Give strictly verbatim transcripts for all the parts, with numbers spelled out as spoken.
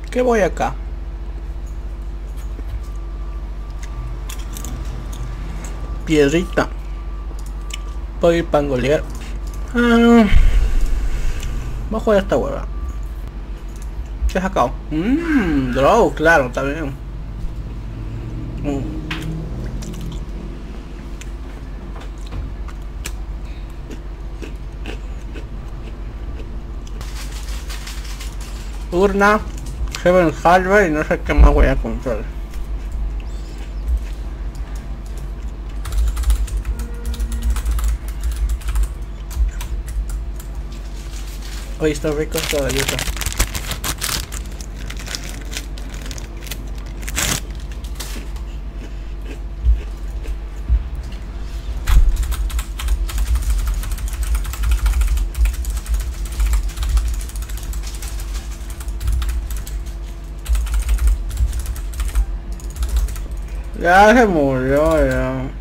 ¿Qué voy acá? Piedrita. Puedo ir pangolear. Ah, voy a jugar esta hueva. ¿Qué he sacado? Mmm, draw, claro, está bien. Mm. Urna, Heaven Hardware y no sé qué más voy a comprar. Hoy está rico esta galleta. Ya se murió ya.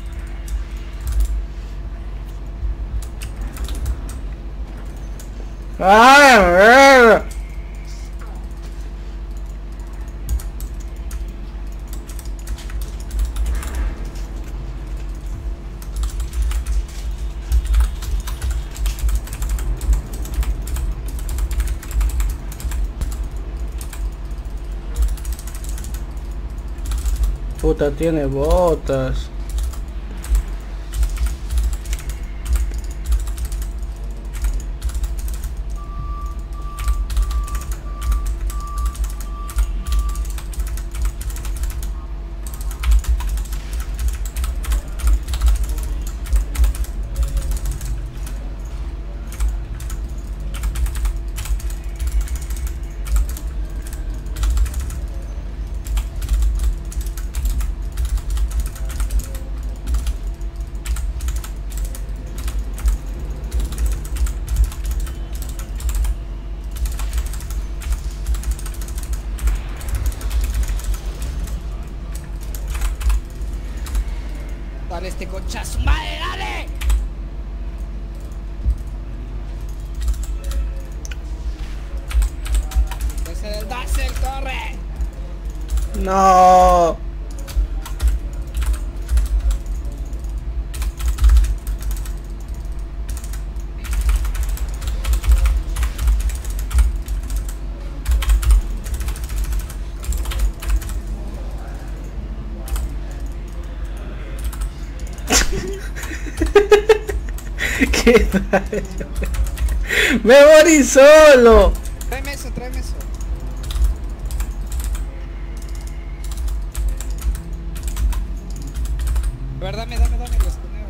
¡Ay, a ver! Puta, tiene botas. Dale este conchazo, madre, dale. Ese del Darcel, corre. No. ¿Qué tal? Me morí solo. Tráeme eso, tráeme eso. A ver, dame, dame, dame los esconeo.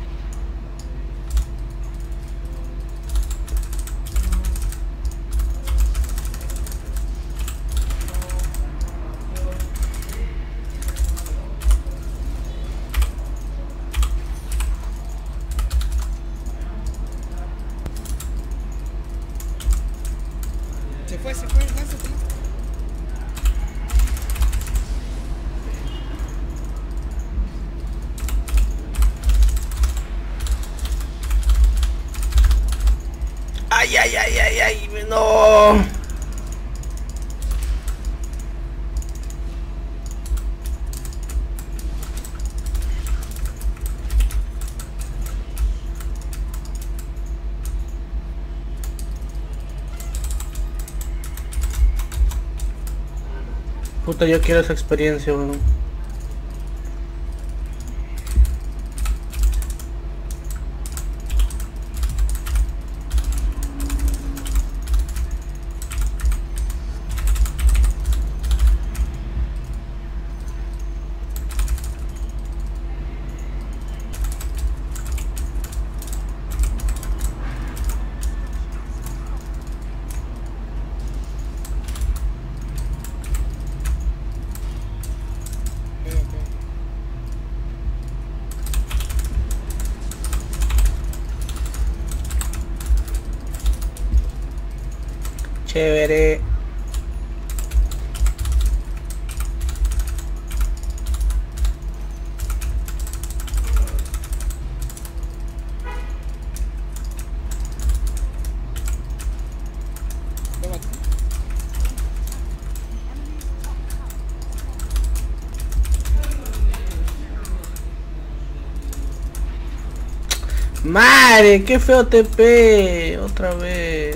Se fue, se fue, lánzate. Ay, ay, ay, ay, ay, no. Puta, yo quiero esa experiencia, weón. Chévere. Madre, qué feo T P. Otra vez.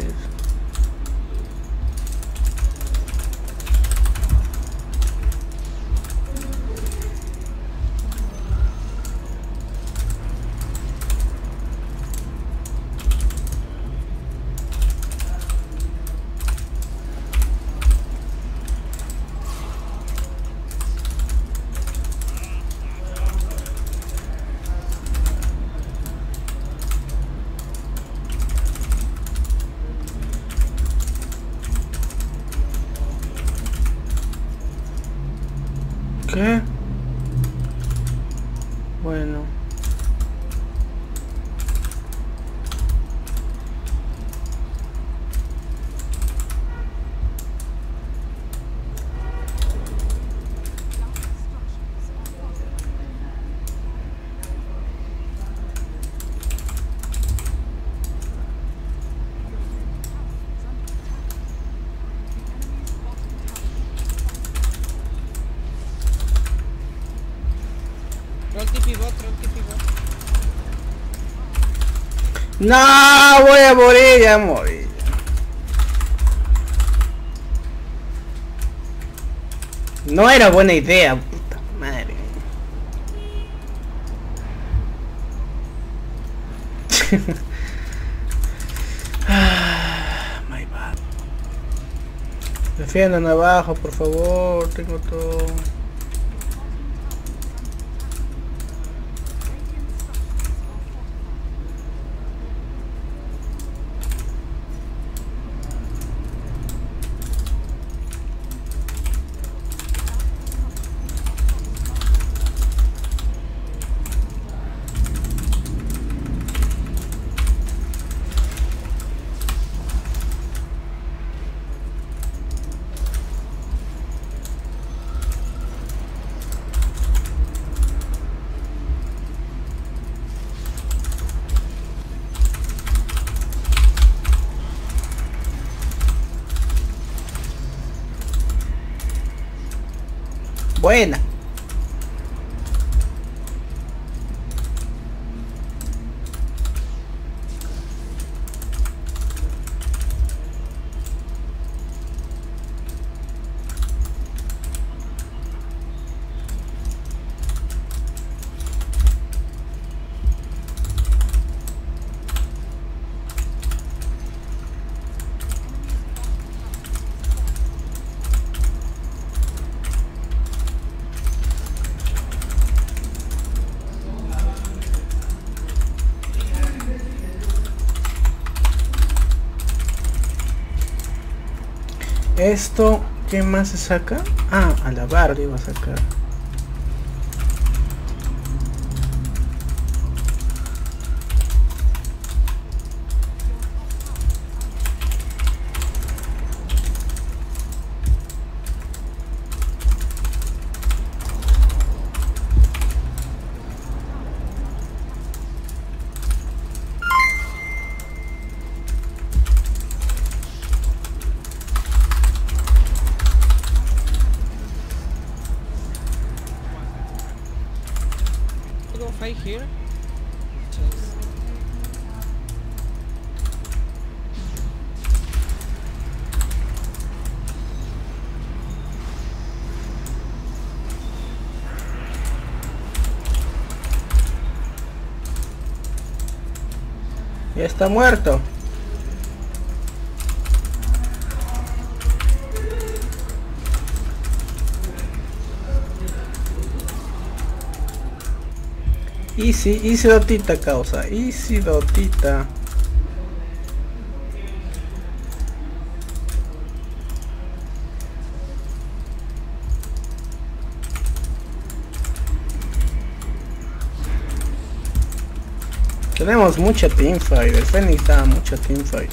¿Qué? Bueno. Troll T P bot, troll T P bot. No, voy a morir, ya morí. No era buena idea, puta madre. Ah, my bad. Defiendan abajo, por favor, tengo todo. Buena. Esto, ¿qué más se saca? Ah, a la barra iba a sacar. Go fight here. Ya está muerto. Easy, easy dotita causa, easy dotita. Tenemos mucha teamfight, el Fénix da mucha teamfight.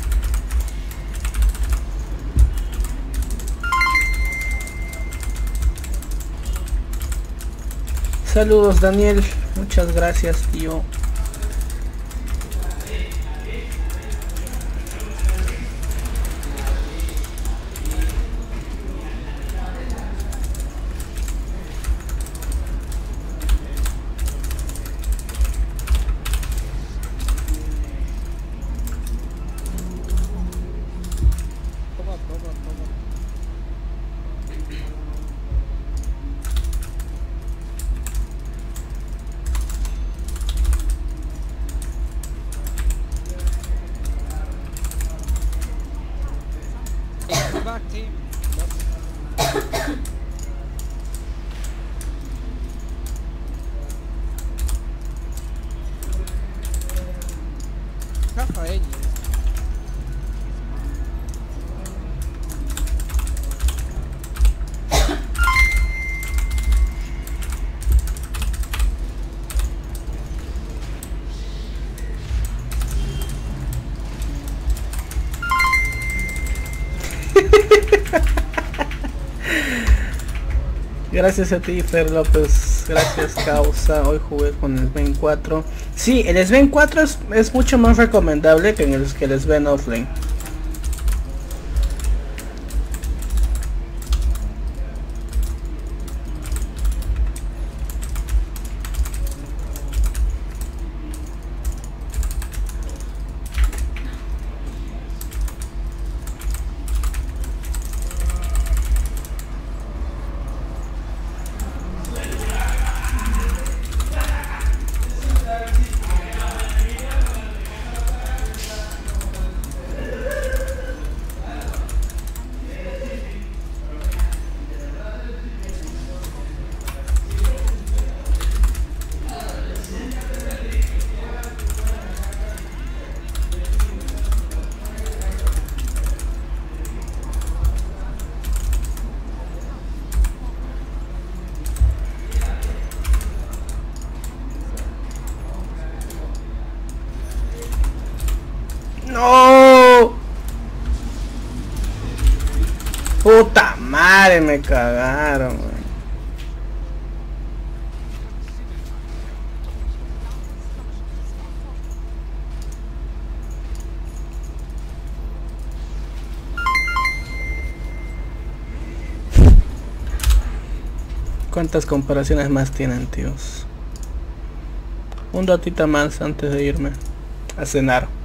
Saludos Daniel, muchas gracias tío. back, team. Half a engine. Gracias a ti, Fer López. Gracias, causa. Hoy jugué con el Sven cuatro. Sí, el Sven cuatro es, es mucho más recomendable que el, que el Sven offline. ¡No! ¡Puta madre! Me cagaron, güey. ¿Cuántas comparaciones más tienen, tíos? Un ratito más antes de irme a cenar.